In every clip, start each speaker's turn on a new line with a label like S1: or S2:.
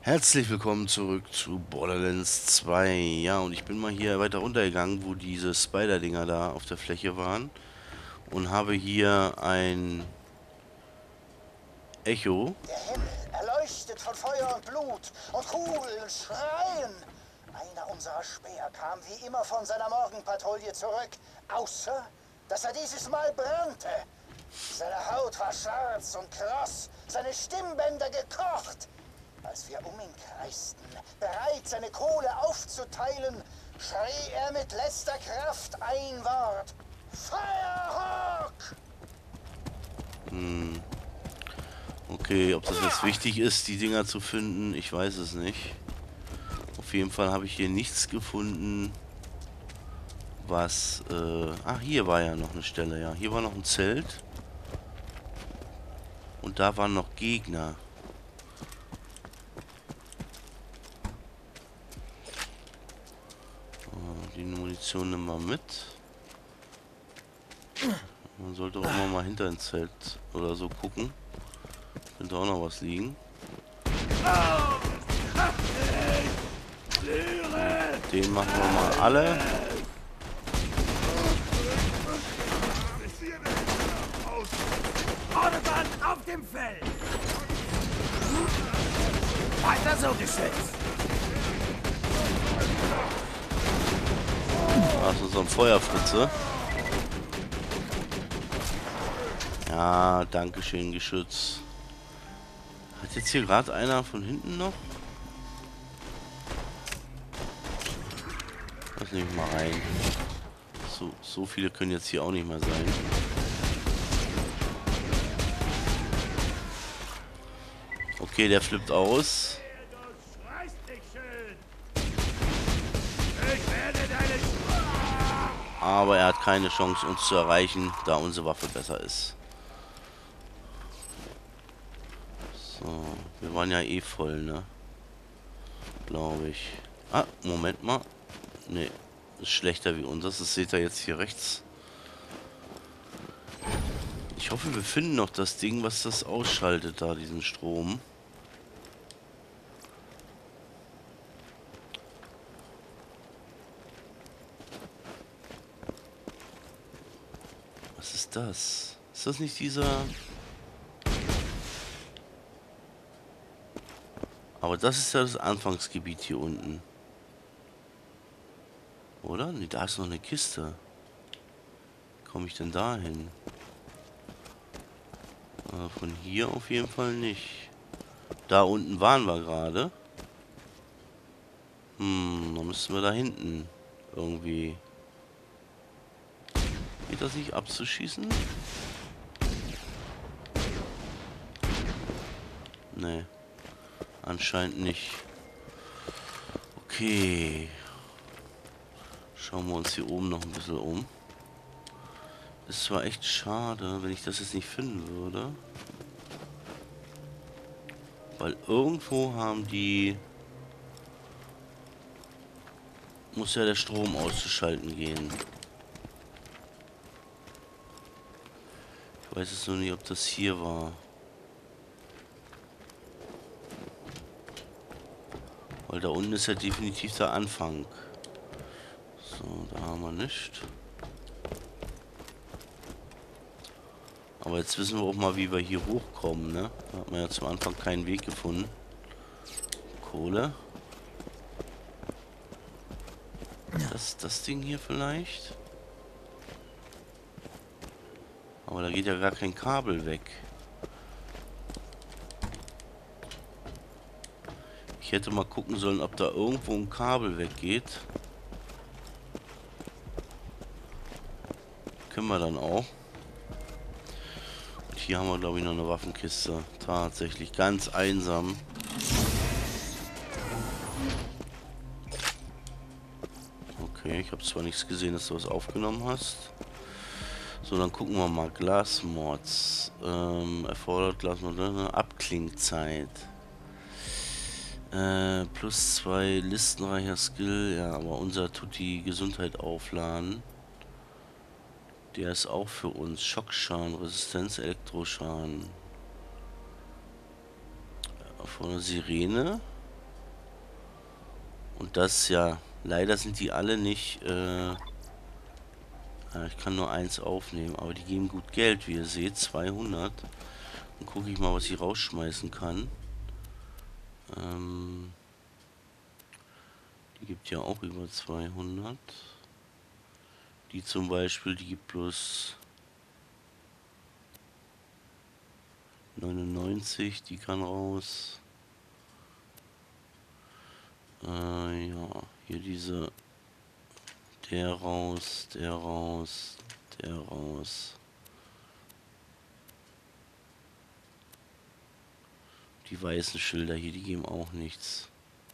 S1: Herzlich willkommen zurück zu Borderlands 2. Ja, und ich bin mal hier weiter runtergegangen, wo diese Spider-Dinger da auf der Fläche waren. Und habe hier ein Echo.
S2: Der Himmel erleuchtet von Feuer und Blut und Kugeln schreien. Einer unserer Späher kam wie immer von seiner Morgenpatrouille zurück, außer dass er dieses Mal brannte. Seine Haut war schwarz und kross, seine Stimmbänder gekocht. Als wir um ihn kreisten, bereit seine Kohle aufzuteilen, schrie er mit letzter Kraft ein Wort. Firehawk!
S1: Okay, ob das jetzt wichtig ist, die Dinger zu finden, ich weiß es nicht. Auf jeden Fall habe ich hier nichts gefunden, was... hier war ja noch eine Stelle, ja. Hier war noch ein Zelt. Und da waren noch Gegner. Die Munition nehmen wir mit. Man sollte auch immer mal hinter ein Zelt oder so gucken. Könnte auch noch was liegen. Den machen wir mal alle.
S3: Autobahn auf dem Feld! Weiter so, Geschütz!
S1: Also so ein Feuerfritze. Ja, dankeschön, Geschütz. Hat jetzt hier gerade einer von hinten noch? Lass nicht mal rein. So viele können jetzt hier auch nicht mehr sein. Okay, der flippt aus. Aber er hat keine Chance, uns zu erreichen, da unsere Waffe besser ist. So, wir waren ja eh voll, ne? Glaube ich. Ah, Moment mal. Ne, ist schlechter wie unseres. Das seht ihr jetzt hier rechts. Ich hoffe, wir finden noch das Ding, was das ausschaltet, da, diesen Strom. Was ist das? Ist das nicht dieser... Aber das ist ja das Anfangsgebiet hier unten. Oder? Ne, da ist noch eine Kiste. Wie komme ich denn da hin? Von hier auf jeden Fall nicht. Da unten waren wir gerade. Dann müssen wir da hinten irgendwie... Geht das nicht abzuschießen? Nee. Anscheinend nicht. Okay. Schauen wir uns hier oben noch ein bisschen um. Ist zwar echt schade, wenn ich das jetzt nicht finden würde. Weil irgendwo haben die... Muss ja der Strom auszuschalten gehen. Ich weiß jetzt nur nicht, ob das hier war. Weil da unten ist ja definitiv der Anfang. So, da haben wir nichts. Aber jetzt wissen wir auch mal, wie wir hier hochkommen, ne? Da hat man ja zum Anfang keinen Weg gefunden. Kohle. Das Ding hier vielleicht? Aber da geht ja gar kein Kabel weg. Ich hätte mal gucken sollen, ob da irgendwo ein Kabel weggeht. Können wir dann auch. Und hier haben wir, glaube ich, noch eine Waffenkiste. Tatsächlich ganz einsam. Okay, ich habe zwar nichts gesehen, dass du was aufgenommen hast. So, dann gucken wir mal. Glasmods. Erfordert Glasmod, ne? Abklingzeit. Plus 2 listenreicher Skill. Ja, aber unser tut die Gesundheit aufladen. Der ist auch für uns. Schockschaden, Resistenz, Elektroschaden. Von der Sirene. Und das ja, leider sind die alle nicht, ich kann nur eins aufnehmen, aber die geben gut Geld, wie ihr seht, 200. Dann gucke ich mal, was ich rausschmeißen kann. Die gibt ja auch über 200. Die zum Beispiel, die gibt bloß 99, die kann raus. Ja, hier diese, der raus, der raus, der raus. Die weißen Schilder hier, die geben auch nichts.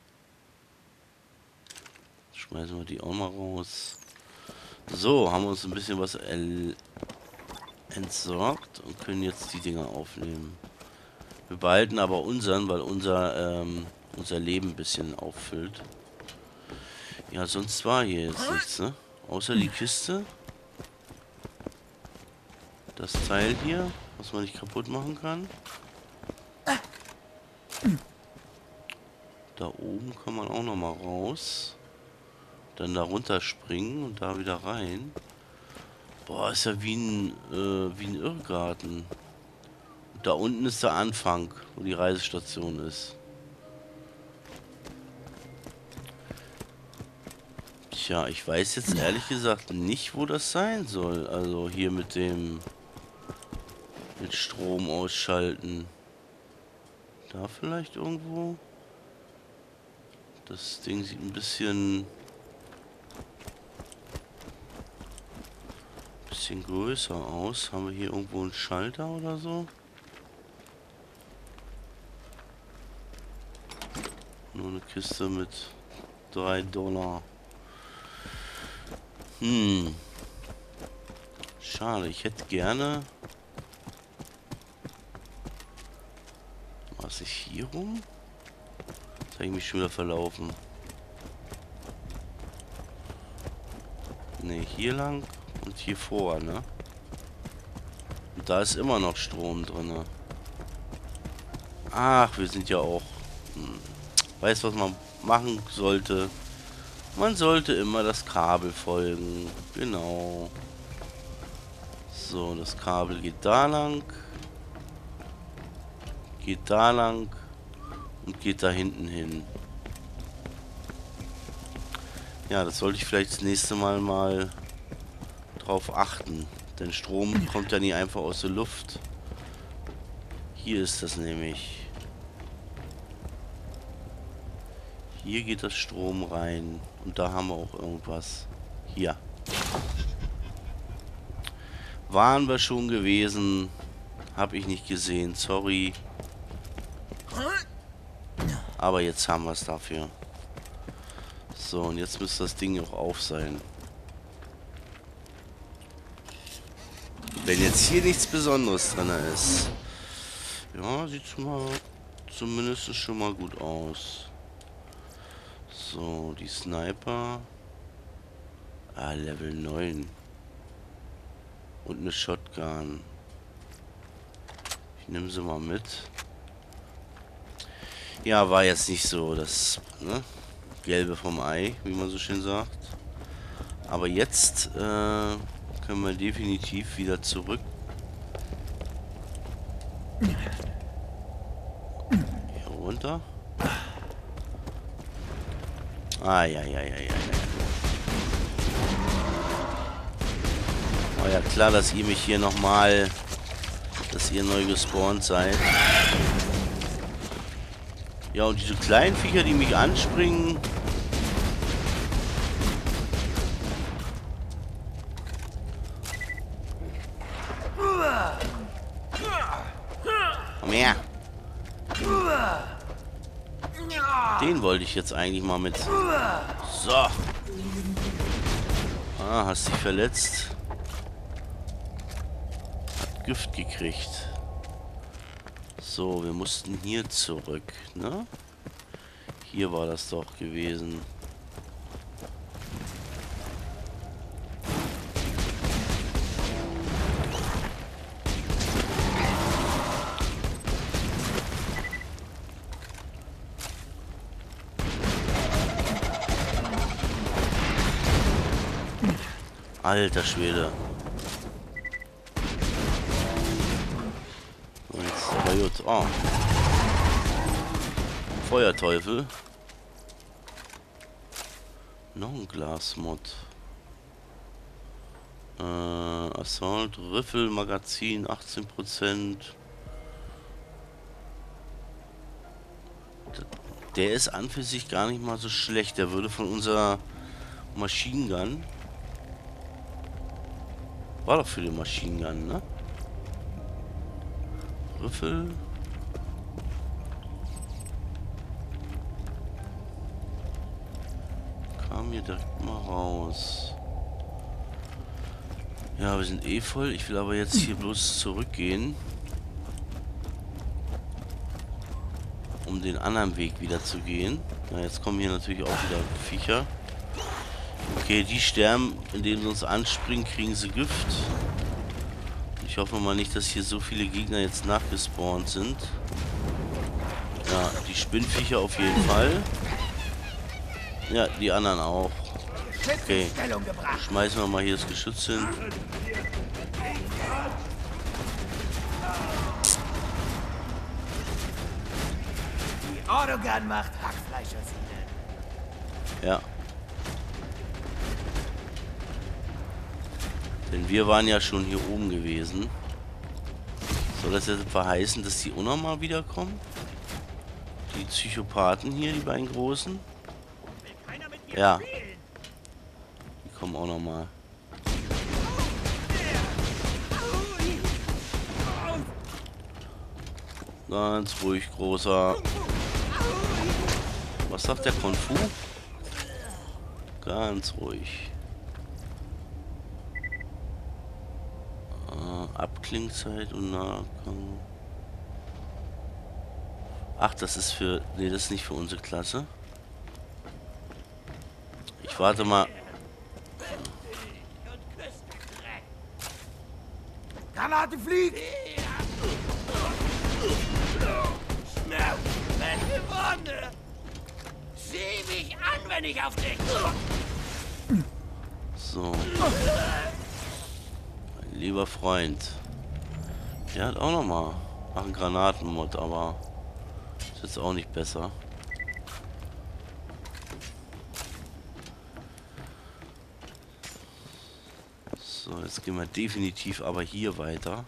S1: Schmeißen wir die auch mal raus. So, haben wir uns ein bisschen was entsorgt und können jetzt die Dinger aufnehmen. Wir behalten aber unseren, weil unser Leben ein bisschen auffüllt. Ja, sonst war hier jetzt nichts, ne? Außer die Kiste. Das Teil hier, was man nicht kaputt machen kann. Da oben kann man auch noch mal raus. Dann da runter springen und da wieder rein. Boah, ist ja wie ein Irrgarten. Und da unten ist der Anfang, wo die Reisestation ist. Tja, ich weiß jetzt ehrlich gesagt nicht, wo das sein soll. Also hier mit Strom ausschalten. Da vielleicht irgendwo? Das Ding sieht ein bisschen größer aus. Haben wir hier irgendwo einen Schalter oder so? Nur eine Kiste mit $3. Schade, ich hätte gerne... Was ich hier rum? Jetzt habe ich mich schon wieder verlaufen. Ne, hier lang und hier vor, ne? Und da ist immer noch Strom drin. Ach, wir sind ja auch... Weißt, was man machen sollte? Man sollte immer das Kabel folgen. Genau. So, das Kabel geht da lang. Geht da lang. Und geht da hinten hin. Ja, das sollte ich vielleicht das nächste Mal drauf achten. Denn Strom kommt ja nie einfach aus der Luft. Hier ist das nämlich. Hier geht das Strom rein. Und da haben wir auch irgendwas. Hier. Waren wir schon gewesen. Habe ich nicht gesehen. Sorry. Aber jetzt haben wir es dafür. So, und jetzt müsste das Ding auch auf sein. Wenn jetzt hier nichts Besonderes drin ist. Ja, sieht schon mal zumindest schon mal gut aus. So, die Sniper. Ah, Level 9. Und eine Shotgun. Ich nehme sie mal mit. Ja, war jetzt nicht so das Gelbe vom Ei, wie man so schön sagt. Aber jetzt können wir definitiv wieder zurück. Hier runter. Ah, ja. Oh ja, klar, dass ihr mich hier nochmal, dass ihr neu gespawnt seid. Ja, und diese kleinen Viecher, die mich anspringen. Komm her. Den wollte ich jetzt eigentlich mal mit. So. Ah, hast dich verletzt. Hat Gift gekriegt. So, wir mussten hier zurück, ne? Hier war das doch gewesen. Alter Schwede. Und jetzt aber gut. Oh. Feuerteufel. Noch ein Glasmod. Assault, Riffel, Magazin, 18%. Der ist an für sich gar nicht mal so schlecht. Der würde von unserer Machine Gun. War doch für die Machine Gun, ne? Riffel. Kam hier direkt mal raus. Ja, wir sind eh voll. Ich will aber jetzt hier bloß zurückgehen. Um den anderen Weg wieder zu gehen. Ja, jetzt kommen hier natürlich auch wieder Viecher. Okay, die sterben, indem sie uns anspringen, kriegen sie Gift. Ich hoffe mal nicht, dass hier so viele Gegner jetzt nachgespawnt sind. Ja, die Spinnviecher auf jeden Fall. Ja, die anderen auch. Okay, schmeißen wir mal hier das Geschütz hin.
S3: Die Autogun macht Hackfleisch aus ihnen.
S1: Ja. Denn wir waren ja schon hier oben gewesen. Soll das jetzt verheißen, dass die auch noch mal wiederkommen? Die Psychopathen hier, die beiden Großen? Ja. Die kommen auch noch mal. Ganz ruhig, Großer. Was sagt der Kung Fu? Ganz ruhig. Abklingzeit und Nahkampf. Ach, das ist für... Nee, das ist nicht für unsere Klasse. Ich warte mal.
S3: Granate fliegt!
S4: Welche Wunde! Sieh mich an, wenn ich auf dich...
S1: So. Mein lieber Freund. Der hat auch noch mal einen Granatenmod, aber ist jetzt auch nicht besser. So, jetzt gehen wir definitiv aber hier weiter.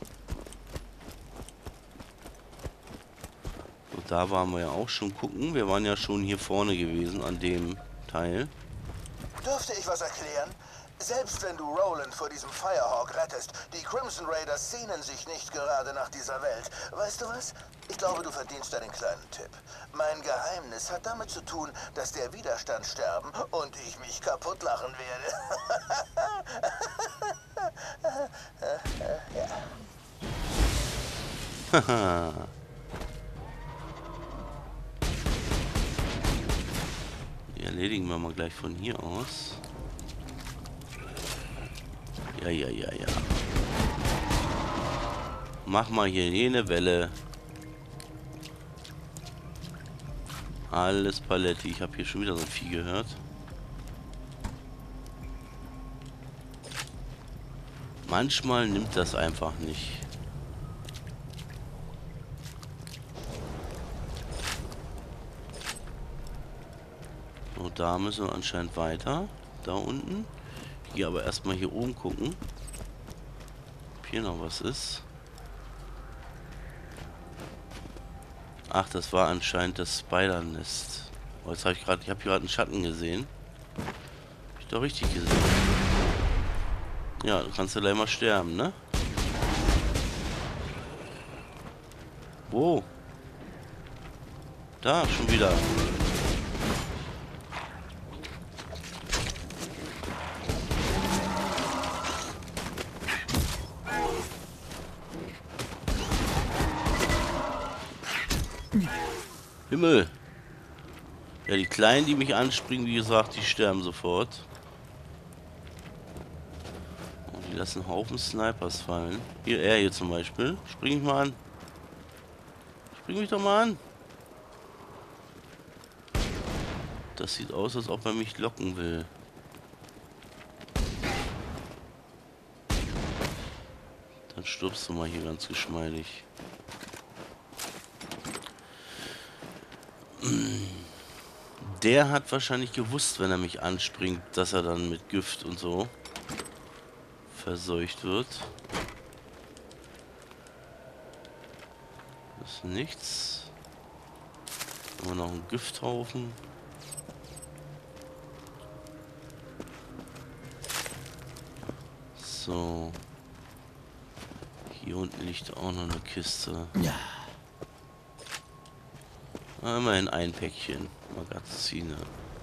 S1: Und da waren wir ja auch schon gucken. Wir waren ja schon hier vorne gewesen an dem Teil.
S2: Dürfte ich was erklären? Selbst wenn du Roland vor diesem Firehawk rettest, die Crimson Raiders sehnen sich nicht gerade nach dieser Welt. Weißt du was? Ich glaube, du verdienst einen kleinen Tipp. Mein Geheimnis hat damit zu tun, dass der Widerstand sterben und ich mich kaputt lachen werde.
S1: Haha. Die erledigen wir mal gleich von hier aus. Ja, ja, ja, ja. Mach mal hier jene Welle. Alles Paletti. Ich habe hier schon wieder so ein Vieh gehört. Manchmal nimmt das einfach nicht. So, da müssen wir anscheinend weiter. Da unten. Hier aber erstmal hier oben gucken. Ob hier noch was ist. Ach, das war anscheinend das Spider-Nest. Oh, jetzt habe ich habe gerade einen Schatten gesehen. Hab ich doch richtig gesehen. Ja, du kannst ja gleich mal sterben, ne? Wo? Da, schon wieder. Himmel. Ja, die Kleinen, die mich anspringen, wie gesagt, die sterben sofort. Oh, die lassen Haufen Snipers fallen. Hier, er hier zum Beispiel. Spring mich mal an. Spring mich doch mal an. Das sieht aus, als ob er mich locken will. Dann stirbst du mal hier ganz geschmeidig. Der hat wahrscheinlich gewusst, wenn er mich anspringt, dass er dann mit Gift und so verseucht wird. Das ist nichts. Haben wir noch einen Gifthaufen. So. Hier unten liegt auch noch eine Kiste.
S3: Ja.
S1: Immerhin ein Päckchen Magazine.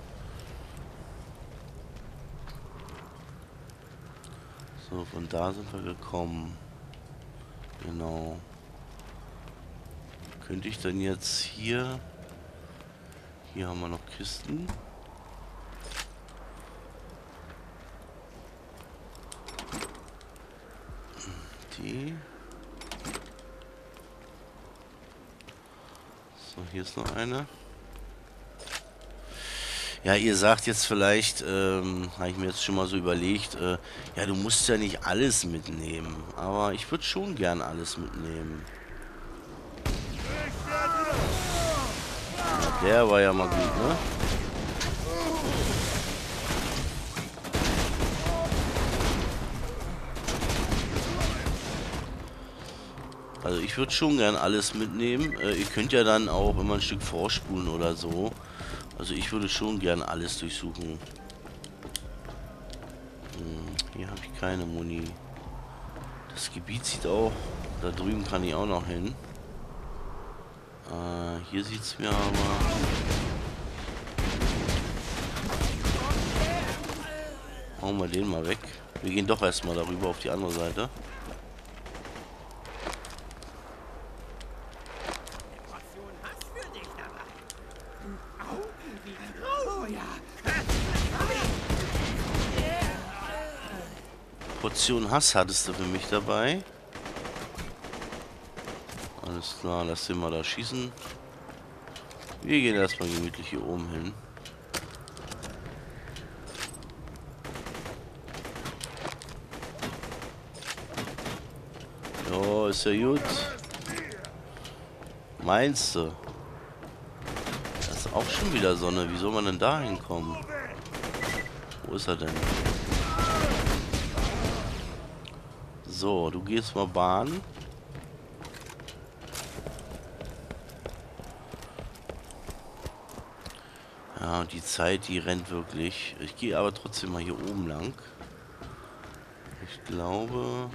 S1: So, von da sind wir gekommen. Genau. Könnte ich dann jetzt hier... Hier haben wir noch Kisten. Die. So, hier ist noch eine. Ja, ihr sagt jetzt vielleicht, habe ich mir jetzt schon mal so überlegt, ja, du musst ja nicht alles mitnehmen. Aber ich würde schon gern alles mitnehmen. Der war ja mal gut, ne? Also ich würde schon gern alles mitnehmen. Ihr könnt ja dann auch immer ein Stück vorspulen oder so. Also ich würde schon gern alles durchsuchen. Hier habe ich keine Muni. Das Gebiet sieht auch... Da drüben kann ich auch noch hin. Hier sieht es mir aber... Hauen wir den mal weg. Wir gehen doch erstmal darüber auf die andere Seite. Portion Hass hattest du für mich dabei. Alles klar, lass den mal da schießen. Wir gehen erstmal gemütlich hier oben hin. Jo, ist ja gut. Meinst du? Das ist auch schon wieder Sonne. Wie soll man denn da hinkommen? Wo ist er denn? So, du gehst mal Bahn. Ja, die Zeit, die rennt wirklich. Ich gehe aber trotzdem mal hier oben lang. Ich glaube...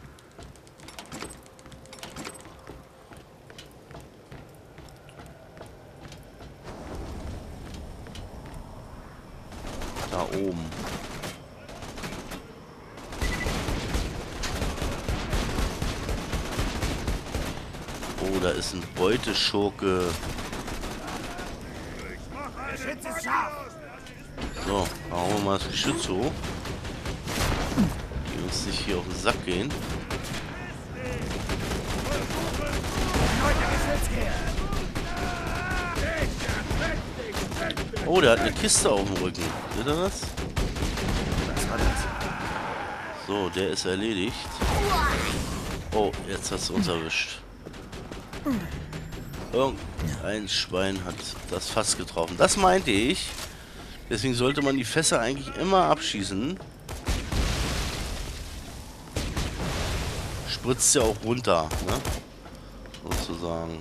S1: Da oben. Oh, da ist ein Beuteschurke. So, hauen wir mal das Geschütz hoch. Die uns nicht hier auf den Sack gehen. Oh, der hat eine Kiste auf dem Rücken. Seht ihr das? So, der ist erledigt. Oh, jetzt hast du uns erwischt. Irgendein Schwein hat das Fass getroffen. Das meinte ich. Deswegen sollte man die Fässer eigentlich immer abschießen. Spritzt ja auch runter, ne? Sozusagen.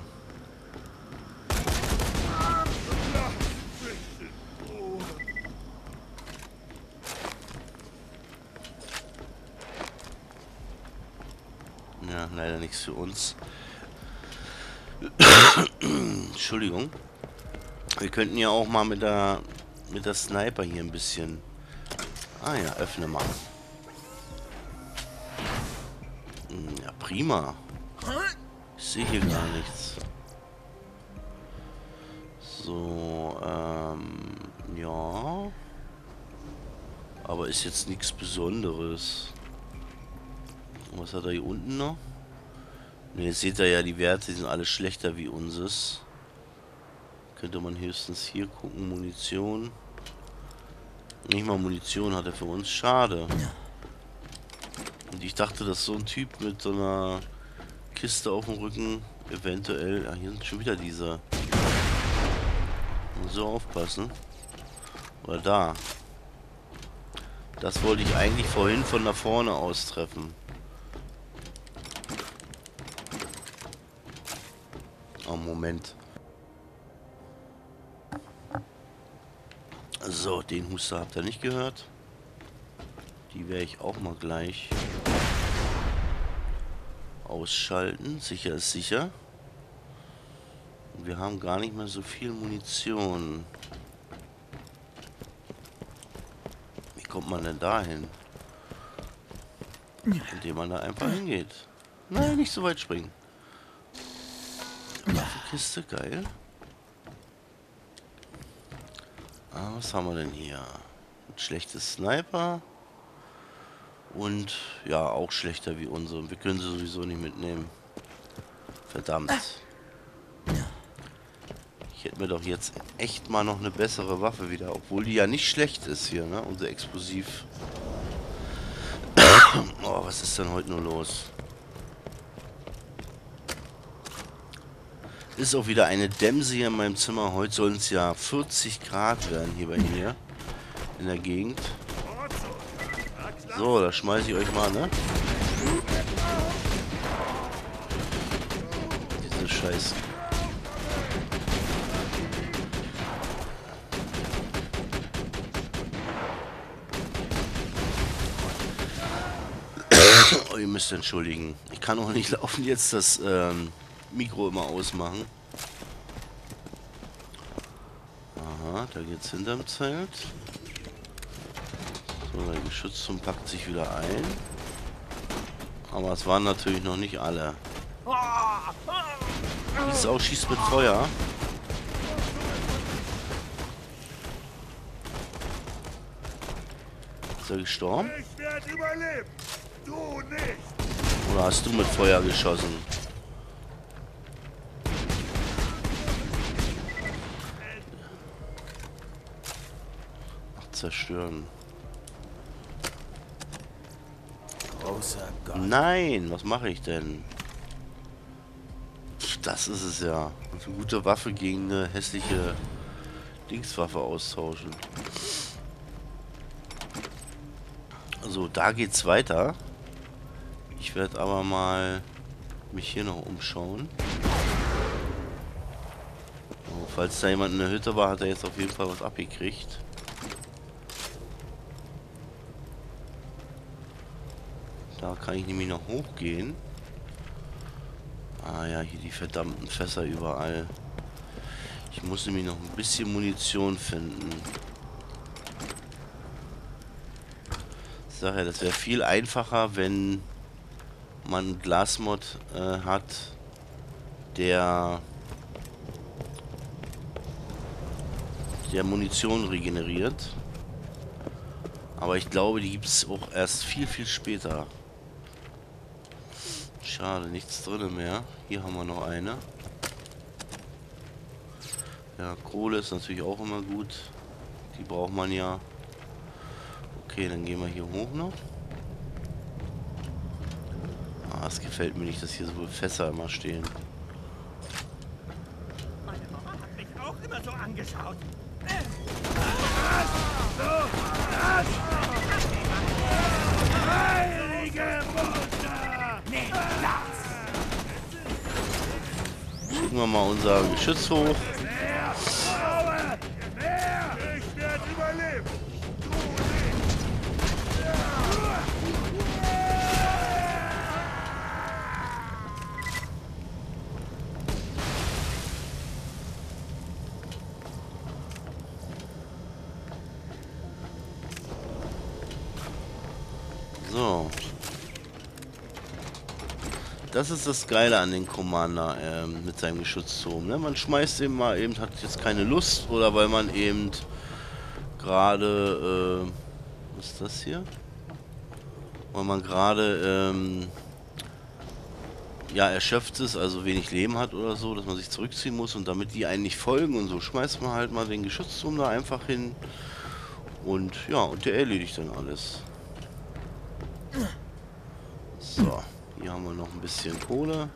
S1: Ja, leider nichts für uns. Entschuldigung. Wir könnten ja auch mal mit der Sniper hier ein bisschen... Ah ja, öffne mal. Ja, prima. Ich sehe hier gar nichts. So, ja. Aber ist jetzt nichts Besonderes. Was hat er hier unten noch? Ne, jetzt seht ihr ja, die Werte die sind alle schlechter wie unseres. Könnte man höchstens hier gucken. Munition. Nicht mal Munition hat er für uns. Schade. Ich dachte, dass so ein Typ mit so einer Kiste auf dem Rücken eventuell... Ah, hier sind schon wieder diese. Muss so aufpassen. Oder da. Das wollte ich eigentlich vorhin von da vorne aus treffen. Oh, Moment. So, den Huster habt ihr nicht gehört. Die werde ich auch mal gleich ausschalten. Sicher ist sicher. Und wir haben gar nicht mehr so viel Munition. Wie kommt man denn da hin? Indem man da einfach hingeht. Nein, nicht so weit springen. Waffenkiste, geil. Ah, was haben wir denn hier? Ein schlechtes Sniper. Und ja, auch schlechter wie unsere. Wir können sie sowieso nicht mitnehmen. Verdammt. Ich hätte mir doch jetzt echt mal noch eine bessere Waffe wieder. Obwohl die ja nicht schlecht ist hier, ne? Unser Explosiv. Oh, was ist denn heute nur los? Ist auch wieder eine Dämse hier in meinem Zimmer. Heute sollen es ja 40 Grad werden hier bei mir. In der Gegend. So, da schmeiße ich euch mal, ne? Diese Scheiße. Oh, ihr müsst entschuldigen. Ich kann auch nicht laufen jetzt das Mikro immer ausmachen. Aha, da geht's hinterm Zelt. So, der Geschützturm packt sich wieder ein. Aber es waren natürlich noch nicht alle. Die Sau schießt mit Feuer. Ist er gestorben?
S3: Ich werde überleben. Du nicht.
S1: Oder hast du mit Feuer geschossen? Ach, zerstören.
S3: Großer Gott.
S1: Nein, was mache ich denn? Pff, das ist es ja. Eine gute Waffe gegen eine hässliche Dingswaffe austauschen. Also da geht's weiter. Ich werde aber mal mich hier noch umschauen. So, falls da jemand in der Hütte war, hat er jetzt auf jeden Fall was abgekriegt. Da kann ich nämlich noch hochgehen. Ah ja, hier die verdammten Fässer überall. Ich muss nämlich noch ein bisschen Munition finden. Ich sage ja, das wäre viel einfacher, wenn man einen Glasmod hat, der Munition regeneriert. Aber ich glaube, die gibt es auch erst viel, viel später. Schade, nichts drin mehr. Hier haben wir noch eine. Ja, Kohle ist natürlich auch immer gut. Die braucht man ja. Okay, dann gehen wir hier hoch noch. Ah, es gefällt mir nicht, dass hier so viele Fässer immer stehen.
S4: Meine Mama hat mich auch immer so angeschaut.
S3: Heilige Mutter.
S4: Nee, das.
S1: Schicken wir mal unser Geschütz hoch.
S3: Mehr. Aue. Mehr. Ich werde überleben. Du nicht.
S1: So. Das ist das Geile an den Commander mit seinem Geschützturm. Ne? Man schmeißt eben mal eben, hat jetzt keine Lust oder weil man eben gerade, was ist das hier? Weil man gerade, ja, erschöpft ist, also wenig Leben hat oder so, dass man sich zurückziehen muss und damit die einen nicht folgen und so schmeißt man halt mal den Geschützturm da einfach hin und ja, und der erledigt dann alles. So, hier haben wir noch ein bisschen Kohle.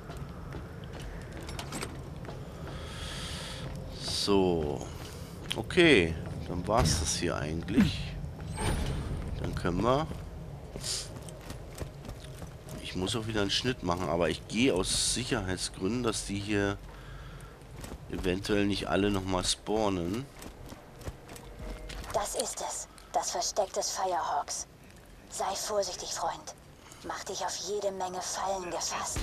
S1: So. Okay, dann war es das hier eigentlich. Dann können wir... Ich muss auch wieder einen Schnitt machen, aber ich gehe aus Sicherheitsgründen, dass die hier eventuell nicht alle nochmal spawnen.
S5: Das ist es. Das Versteck des Firehawks. Sei vorsichtig, Freund. Mach dich auf jede Menge Fallen gefasst.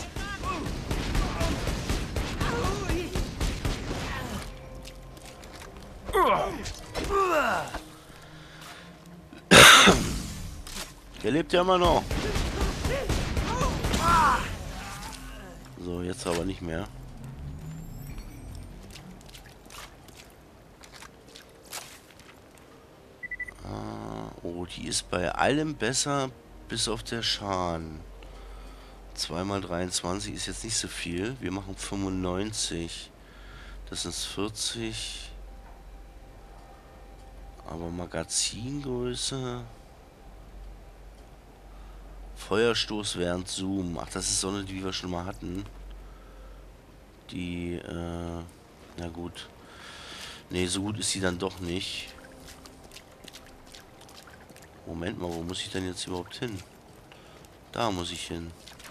S1: Der lebt ja immer noch. So, jetzt aber nicht mehr. Oh, die ist bei allem besser, bis auf der Schaden. 2 mal 23 ist jetzt nicht so viel. Wir machen 95. Das sind 40. Aber Magazingröße... Feuerstoß während Zoom. Ach, das ist so eine, die wir schon mal hatten. Die, na gut. Nee, so gut ist sie dann doch nicht. Moment mal, wo muss ich denn jetzt überhaupt hin? Da muss ich hin.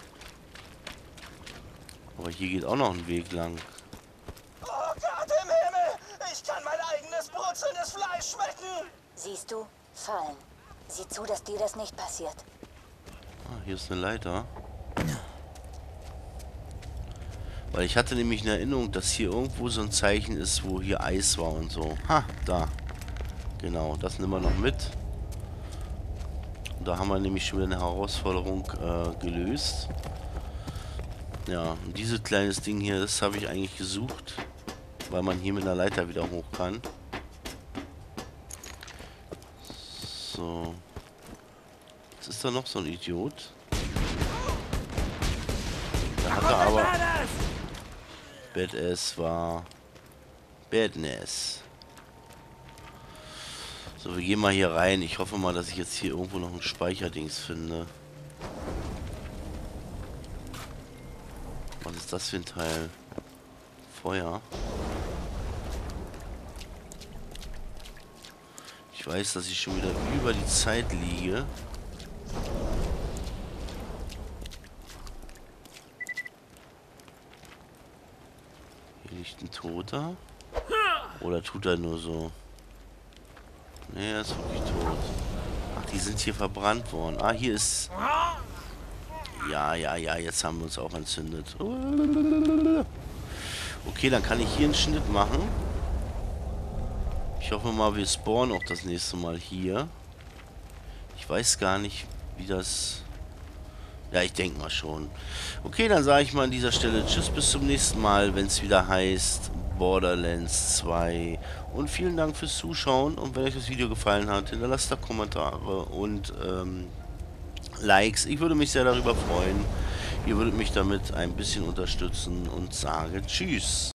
S1: Aber hier geht auch noch ein Weg lang.
S2: Oh Gott im Himmel! Ich kann mein eigenes brutzelndes Fleisch schmecken!
S5: Siehst du? Fallen. Sieh zu, dass dir das nicht passiert.
S1: Ah, hier ist eine Leiter. Weil ich hatte nämlich in Erinnerung, dass hier irgendwo so ein Zeichen ist, wo hier Eis war und so. Ha, da. Genau, das nehmen wir noch mit. Und da haben wir nämlich schon wieder eine Herausforderung gelöst. Ja, und dieses kleines Ding hier, das habe ich eigentlich gesucht. Weil man hier mit einer Leiter wieder hoch kann. So. Jetzt ist da noch so ein Idiot. Da hat er aber... Badass war... Badness. So, wir gehen mal hier rein. Ich hoffe mal, dass ich jetzt hier irgendwo noch ein Speicherdings finde. Was ist das für ein Teil? Feuer. Ich weiß, dass ich schon wieder über die Zeit liege. Hier liegt ein Toter. Oder tut er nur so? Nee, er ist wirklich tot. Ach, die sind hier verbrannt worden. Ah, hier ist... Ja, jetzt haben wir uns auch entzündet. Okay, dann kann ich hier einen Schnitt machen. Ich hoffe mal, wir spawnen auch das nächste Mal hier. Ich weiß gar nicht, wie das... Ja, ich denke mal schon. Okay, dann sage ich mal an dieser Stelle tschüss, bis zum nächsten Mal, wenn es wieder heißt Borderlands 2. Und vielen Dank fürs Zuschauen. Und wenn euch das Video gefallen hat, hinterlasst da Kommentare und Likes. Ich würde mich sehr darüber freuen. Ihr würdet mich damit ein bisschen unterstützen und sage tschüss.